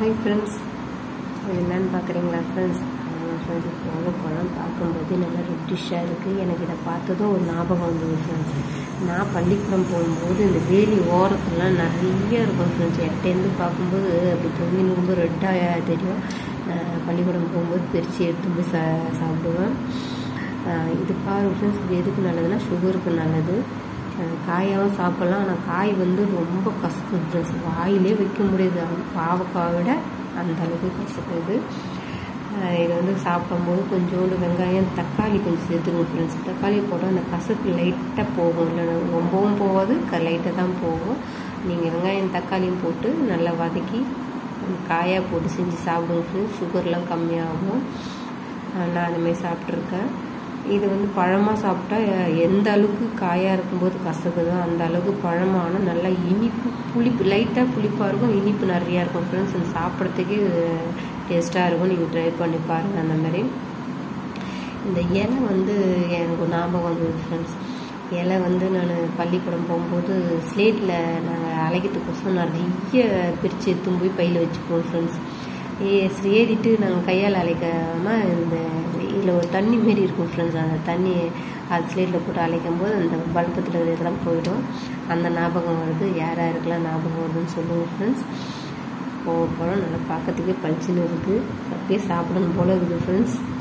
Hi friends, என்னென்னு பார்க்குறீங்களா friends? Friends இப்போ வந்து பழம் பார்க்கும்போது நல்லா ரெட்டிஷாக இருக்குது. எனக்கு இதை பார்த்ததும் ஒரு ஞாபகம் வந்தது ஃப்ரெண்ட்ஸ். நான் பள்ளிக்கூடம் போகும்போது இந்த வேலி ஓரத்துலாம் நிறைய இருக்கும் ஃப்ரெண்ட்ஸ். எட்டேருந்து பார்க்கும்போது அப்படி தொங்கின்னு ரொம்ப ரெட்டாக தெரியும். பள்ளிக்கூடம் போகும்போது பிரித்து எடுத்து போய் சாப்பிடுவேன். இது பாருங்க ஃப்ரெண்ட்ஸ், இது எதுக்கு நல்லதுன்னா சுகருக்கு நல்லது. காயாகவும் சாப்பிட்லாம். ஆனால் காய் வந்து ரொம்ப கசக்கும் ஃப்ரெண்ட்ஸ். வாயிலே வைக்க முடியாது. பாவக்காய் விட அந்த அளவுக்கு கசக்குது. இதை வந்து சாப்பிடும்போது கொஞ்சோண்டு வெங்காயம் தக்காளி கொஞ்சம் சேர்த்துக்கணும் ஃப்ரெண்ட்ஸ். தக்காளி போட்டால் அந்த கசப்பு லைட்டாக போகும், இல்லை ரொம்பவும் போகாது, லைட்டாக தான் போகும். நீங்கள் வெங்காயம் தக்காளியும் போட்டு நல்லா வதக்கி காயாக போட்டு செஞ்சு சாப்பிடுங்க ஃப்ரெண்ட்ஸ். சுகர்லாம் கம்மியாகும். நான் அதுமாதிரி சாப்பிட்ருக்கேன். இது வந்து பழமாக சாப்பிட்டா எந்த அளவுக்கு காயாக இருக்கும்போது கசக்குதோ அந்த அளவுக்கு பழமான நல்லா இனிப்பு புளிப்பு லைட்டாக புளிப்பாக இருக்கும், இனிப்பு நிறையா இருக்கும் ஃப்ரெண்ட்ஸ். அது சாப்பிட்றதுக்கே டேஸ்ட்டாக இருக்கும். நீங்கள் ட்ரை பண்ணி பாருங்கள். அந்த மாதிரி இந்த இலை வந்து எனக்கு ஞாபகம் வந்தது ஃப்ரெண்ட்ஸ். இலை வந்து நான் பள்ளிக்கூடம் போகும்போது ஸ்லேட்டில் நாங்கள் அழைக்கிறதுக்கோசரம் நிறைய பிரித்து எடுத்துன்னு போய் பையில் வச்சுப்போம் ஃப்ரெண்ட்ஸ். ஏறிட்டு நாங்கள் கையால் அழைக்காமல் இந்த இதில் ஒரு தண்ணி மாரி இருக்கும் ஃப்ரெண்ட்ஸ். அந்த தண்ணி அது ஸ்லேட்டில் போட்டு அழைக்கும் போது அந்த பல்பத்தில் இதெல்லாம் போயிடும். அந்த ஞாபகம் வருது. யாருக்கெல்லாம் ஞாபகம் வருதுன்னு சொல்லுங்கள் ஃப்ரெண்ட்ஸ். பழம் நல்லா பார்க்கறதுக்கே பளிச்சுன்னு இருக்குது. அப்படியே சாப்பிடணும் போல் இருக்குது ஃப்ரெண்ட்ஸ்.